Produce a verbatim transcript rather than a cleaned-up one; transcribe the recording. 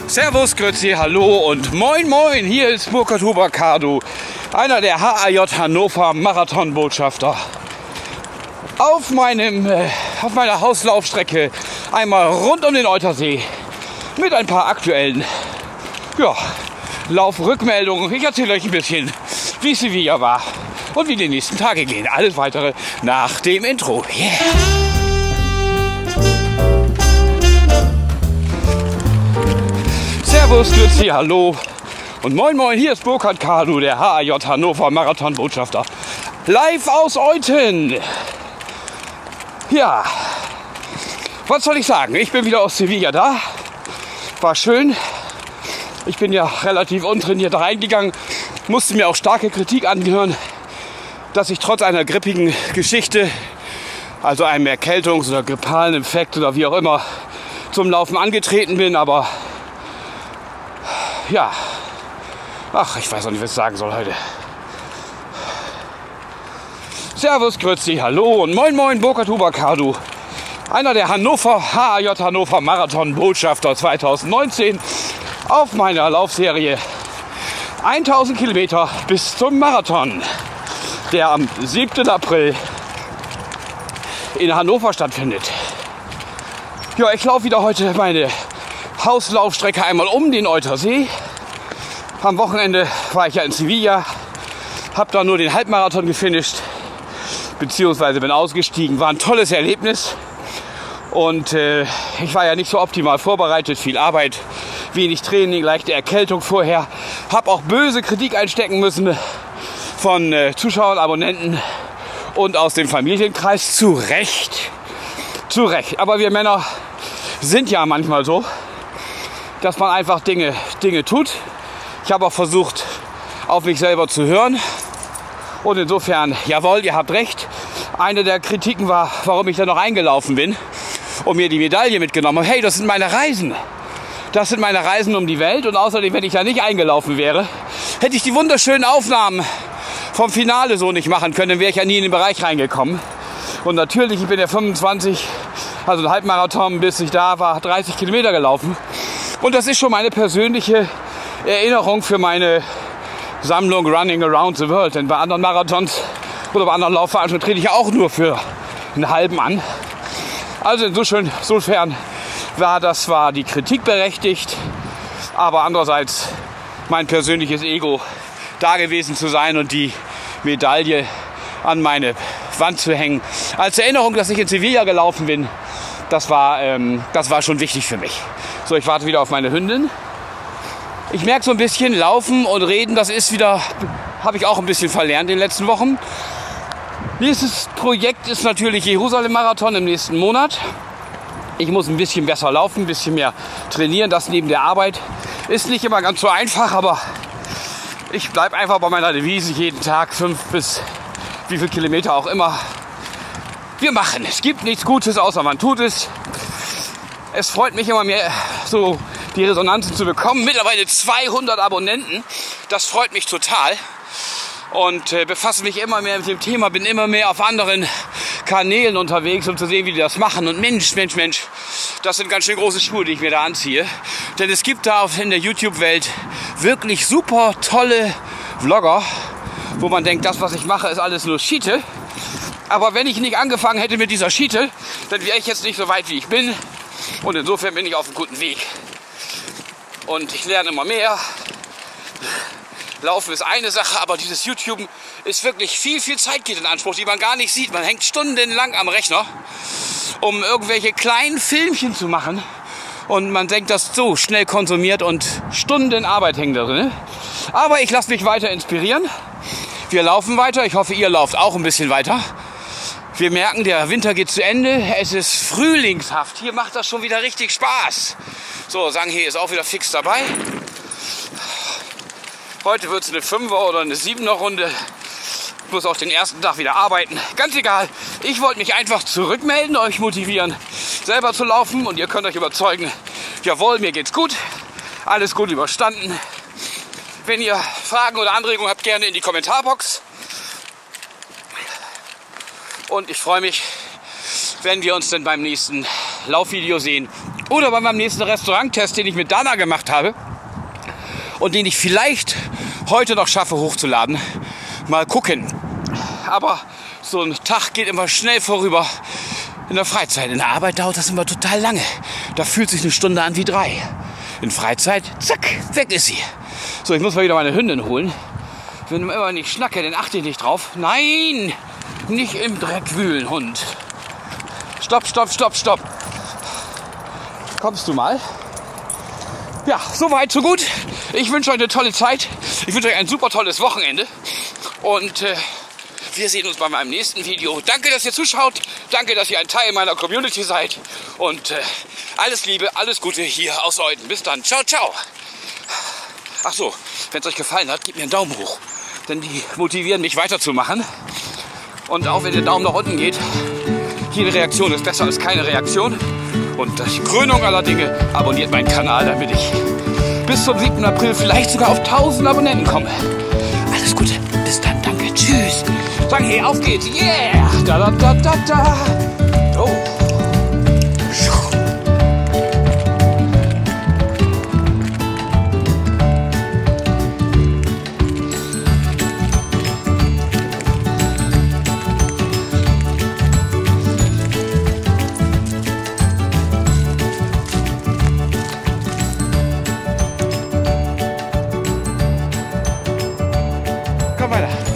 Servus, Grüezi, hallo und moin moin, hier ist Burkhard Huber-Kadu, einer der H A J Hannover Marathonbotschafter. Auf, meinem, äh, auf meiner Hauslaufstrecke einmal rund um den Eutersee mit ein paar aktuellen ja, Laufrückmeldungen. Ich erzähle euch ein bisschen, wie Sevilla war und wie die nächsten Tage gehen. Alles weitere nach dem Intro. Yeah. Servus, Grüezi, hallo und moin moin, hier ist Burkhard Kadu, der H A J Hannover Marathonbotschafter. Live aus Euthen. Ja, was soll ich sagen? Ich bin wieder aus Sevilla da. War schön. Ich bin ja relativ untrainiert reingegangen, musste mir auch starke Kritik anhören, dass ich trotz einer grippigen Geschichte, also einem Erkältungs- oder grippalen Infekt oder wie auch immer, zum Laufen angetreten bin. Aber ja, ach, ich weiß auch nicht, was ich sagen soll heute. Servus, Grüezi, hallo und moin moin, Burkhard Huber-Kadu, einer der Hannover H A J Hannover Marathon-Botschafter zweitausendneunzehn auf meiner Laufserie tausend Kilometer bis zum Marathon, der am siebten April in Hannover stattfindet. Ja, ich laufe wieder heute meine Hauslaufstrecke einmal um den Eutersee. Am Wochenende war ich ja in Sevilla, habe da nur den Halbmarathon gefinisht, beziehungsweise bin ausgestiegen. War ein tolles Erlebnis und äh, ich war ja nicht so optimal vorbereitet, viel Arbeit, wenig Training, leichte Erkältung vorher. Habe auch böse Kritik einstecken müssen von äh, Zuschauern, Abonnenten und aus dem Familienkreis. Zu Recht, zu Recht. Aber wir Männer sind ja manchmal so, dass man einfach Dinge, Dinge tut. Ich habe auch versucht, auf mich selber zu hören. Und insofern, jawohl, ihr habt recht. Eine der Kritiken war, warum ich da noch eingelaufen bin und mir die Medaille mitgenommen habe. Hey, das sind meine Reisen. Das sind meine Reisen um die Welt. Und außerdem, wenn ich da nicht eingelaufen wäre, hätte ich die wunderschönen Aufnahmen vom Finale so nicht machen können. Dann wäre ich ja nie in den Bereich reingekommen. Und natürlich, ich bin ja fünfundzwanzig, also ein Halbmarathon, bis ich da war, dreißig Kilometer gelaufen. Und das ist schon meine persönliche Erinnerung für meine Sammlung Running Around the World. Denn bei anderen Marathons oder bei anderen Laufveranstaltungen trete ich ja auch nur für einen halben an. Also insofern, insofern war das zwar die Kritik berechtigt, aber andererseits mein persönliches Ego da gewesen zu sein und die Medaille an meine Wand zu hängen. Als Erinnerung, dass ich in Sevilla gelaufen bin, das war, ähm, das war schon wichtig für mich. So, ich warte wieder auf meine Hündin. Ich merke so ein bisschen, Laufen und Reden, das ist wieder, habe ich auch ein bisschen verlernt in den letzten Wochen. Nächstes Projekt ist natürlich Jerusalem-Marathon im nächsten Monat. Ich muss ein bisschen besser laufen, ein bisschen mehr trainieren. Das neben der Arbeit ist nicht immer ganz so einfach, aber ich bleibe einfach bei meiner Devise, jeden Tag fünf bis wie viel Kilometer auch immer. Wir machen. Es gibt nichts Gutes, außer man tut es. Es freut mich immer mehr, so die Resonanzen zu bekommen. Mittlerweile zweihundert Abonnenten. Das freut mich total. Und äh, befasse mich immer mehr mit dem Thema, bin immer mehr auf anderen Kanälen unterwegs, um zu sehen, wie die das machen. Und Mensch, Mensch, Mensch, das sind ganz schön große Schuhe, die ich mir da anziehe. Denn es gibt da in der YouTube-Welt wirklich super tolle Vlogger, wo man denkt, das, was ich mache, ist alles nur Schiete. Aber wenn ich nicht angefangen hätte mit dieser Schiete, dann wäre ich jetzt nicht so weit, wie ich bin. Und insofern bin ich auf einem guten Weg. Und ich lerne immer mehr. Laufen ist eine Sache, aber dieses YouTube ist wirklich viel, viel Zeit geht in Anspruch, die man gar nicht sieht. Man hängt stundenlang am Rechner, um irgendwelche kleinen Filmchen zu machen. Und man denkt, das so schnell konsumiert und Stunden Arbeit hängen da drin. Aber ich lasse mich weiter inspirieren. Wir laufen weiter. Ich hoffe, ihr lauft auch ein bisschen weiter. Wir merken, der Winter geht zu Ende. Es ist frühlingshaft. Hier macht das schon wieder richtig Spaß. So, Sanghe ist auch wieder fix dabei. Heute wird es eine Fünfer oder eine Siebener Runde. Ich muss auch den ersten Tag wieder arbeiten. Ganz egal. Ich wollte mich einfach zurückmelden, euch motivieren, selber zu laufen. Und ihr könnt euch überzeugen, jawohl, mir geht's gut. Alles gut überstanden. Wenn ihr Fragen oder Anregungen habt, gerne in die Kommentarbox. Und ich freue mich, wenn wir uns dann beim nächsten Laufvideo sehen. Oder bei meinem nächsten Restauranttest, den ich mit Dana gemacht habe und den ich vielleicht heute noch schaffe hochzuladen. Mal gucken. Aber so ein Tag geht immer schnell vorüber in der Freizeit. In der Arbeit dauert das immer total lange. Da fühlt sich eine Stunde an wie drei. In Freizeit, zack, weg ist sie. So, ich muss mal wieder meine Hündin holen. Wenn ich immer nicht schnacke, dann achte ich nicht drauf. Nein, nicht im Dreck wühlen, Hund. Stopp, stopp, stopp, stopp. Kommst du mal? Ja, soweit, so gut. Ich wünsche euch eine tolle Zeit. Ich wünsche euch ein super tolles Wochenende. Und äh, wir sehen uns bei meinem nächsten Video. Danke, dass ihr zuschaut. Danke, dass ihr ein Teil meiner Community seid. Und äh, alles Liebe, alles Gute hier aus Euden. Bis dann. Ciao, ciao. Ach so, wenn es euch gefallen hat, gebt mir einen Daumen hoch. Denn die motivieren mich weiterzumachen. Und auch wenn der Daumen nach unten geht, jede Reaktion ist besser als keine Reaktion. Und die Krönung aller Dinge, abonniert meinen Kanal, damit ich bis zum siebten April vielleicht sogar auf tausend Abonnenten komme. Alles Gute, bis dann, danke, tschüss. Sagen, hey, auf geht's, yeah! Da, da, da, da, da. Oh. Komm weiter.